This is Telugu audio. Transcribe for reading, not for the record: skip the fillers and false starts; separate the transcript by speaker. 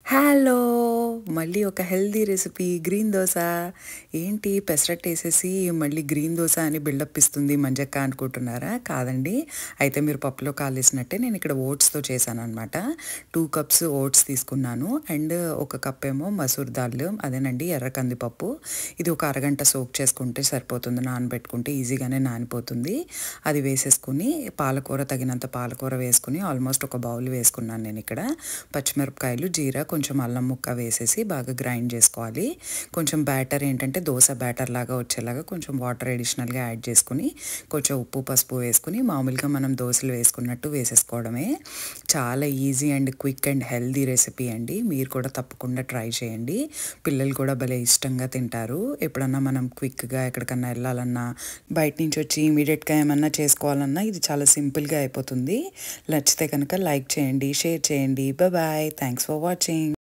Speaker 1: హలో! మళ్ళీ ఒక హెల్తీ రెసిపీ గ్రీన్ దోస. ఏంటి పెసరట్టేసేసి మళ్ళీ గ్రీన్ దోస అని బిల్డప్ ఇస్తుంది మంజక్క అనుకుంటున్నారా? కాదండి. అయితే మీరు పప్పులో కాలేసినట్టే నేను ఇక్కడ ఓట్స్‌తో చేశాననమాట. 2 కప్స్ ఓట్స్ తీసుకున్నాను. అండ్ ఒక కప్ ఏమో మసూర్ దాల్ అదేనండి ఎర్ర కందిపప్పు. ఇది ఒక అరగంట సోక్ చేసుకుంటే సరిపోతుంది. నానబెట్టుకుంటే ఈజీగానే నానిపోతుంది. అది వేసేసుకొని పాలకూర తగినంత పాలకూర వేసుకొని ఆల్మోస్ట్ ఒక బౌల్ వేసుకున్నాను నేనిక్కడ. పచ్చిమిరపకాయలు, జీరా, కొంచెం అల్లం ముక్క వేసేసి బాగా గ్రైండ్ చేసుకోవాలి. కొంచెం బ్యాటర్ ఏంటంటే దోస బ్యాటర్ లాగా వచ్చేలాగా కొంచెం వాటర్ అడిషనల్గా యాడ్ చేసుకుని కొంచెం ఉప్పు పసుపు వేసుకుని మామూలుగా మనం దోశలు వేసుకున్నట్టు వేసేసుకోవడమే. చాలా easy and quick and healthy recipe అండి. మీరు కూడా తప్పకుండా ట్రై చేయండి. పిల్లలు కూడా భలే ఇష్టంగా తింటారు. ఎప్పుడన్నా మనం క్విక్గా ఎక్కడికన్నా వెళ్ళాలన్నా బయట నుంచి వచ్చి ఇమీడియట్గా ఏమన్నా చేసుకోవాలన్నా ఇది చాలా సింపుల్గా అయిపోతుంది. నచ్చితే కనుక లైక్ చేయండి, షేర్ చేయండి. బాయ్. Thanks for watching.